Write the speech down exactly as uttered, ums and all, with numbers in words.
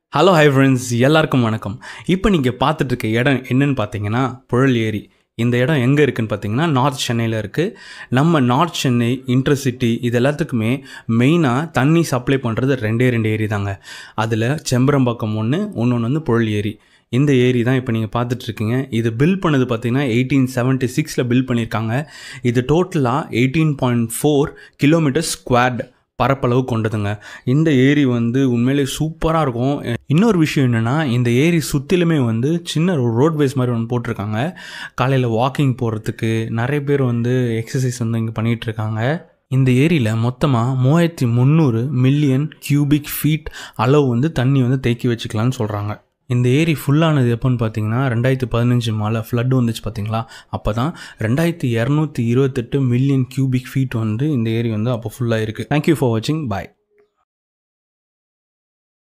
Hello hi friends, எல்லாருக்கும் வணக்கம். இப்போ நீங்கள் பார்த்துட்டு இருக்க இடம் என்னன்னு பார்த்தீங்கன்னா புழல் ஏரி. இந்த இடம் எங்கே இருக்குதுன்னு பார்த்தீங்கன்னா நார்த் சென்னையில் இருக்குது. நம்ம நார்த் சென்னை இன்டர்சிட்டி இது எல்லாத்துக்குமே மெயினாக தண்ணி சப்ளை பண்ணுறது ரெண்டே ரெண்டு ஏரி தாங்க. அதில் செம்பரம்பாக்கம் ஒன்று, இன்னொன்று வந்து புழல் ஏரி. இந்த ஏரி தான் இப்போ நீங்கள் பார்த்துட்ருக்கீங்க. இது பில் பண்ணது பார்த்தீங்கன்னா எயிட்டீன் செவன்ட்டி சிக்ஸில் பில் பண்ணியிருக்காங்க. இது டோட்டலாக eighteen point four kilometre squared பரப்பளவு கொண்டதுங்க. இந்த ஏரி வந்து உண்மையிலே சூப்பராக இருக்கும். இன்னொரு விஷயம் என்னென்னா, இந்த ஏரி சுற்றிலுமே வந்து சின்ன ரோட்வேஸ் மாதிரி ஒன்று போட்டிருக்காங்க. காலையில் வாக்கிங் போகிறதுக்கு நிறைய பேர் வந்து எக்ஸசைஸ் வந்து இங்கே பண்ணிகிட்ருக்காங்க. இந்த ஏரியில் மொத்தமாக மூவாயிரத்தி முந்நூறு மில்லியன் கியூபிக் ஃபீட் அளவு வந்து தண்ணி வந்து தேக்கி வச்சுக்கலான்னு சொல்கிறாங்க. இந்த ஏரி ஃபுல்லானது எப்போன்னு பார்த்தீங்கன்னா ரெண்டாயிரத்தி பதினஞ்சு மழை ஃப்ளட் வந்துச்சு பார்த்தீங்களா, அப்போ தான் ரெண்டாயிரத்தி இரநூத்தி இருபத்தெட்டு மில்லியன் கியூபிக் ஃபீட் வந்து இந்த ஏரி வந்து அப்போ ஃபுல்லாக இருக்குது. தேங்க்யூ ஃபார் வாட்சிங். பாய்.